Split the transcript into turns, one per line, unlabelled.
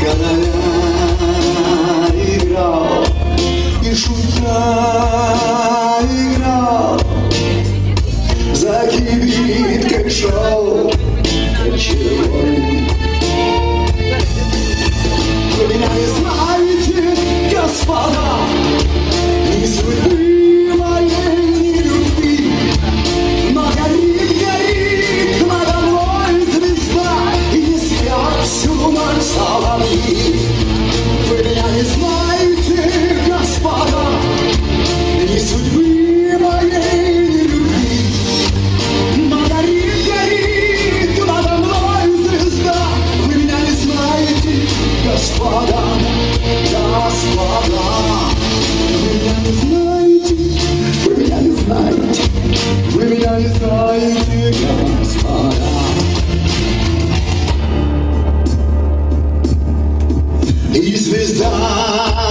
короля играл, и шута играл, за кибиткой шел червоный. Вы меня не знаете, господа, ни судьбы моей, ни любви, но горит, горит надо мной звезда, и не спят всю ночь соловьи. Вы меня не знаете, господа, ни судьбы моей, ни любви, но горит, горит надо мной звезда. Вы меня не знаете, господа, господа. Вы меня не знаете, вы меня не знаете, вы меня не знаете, господа. И звезда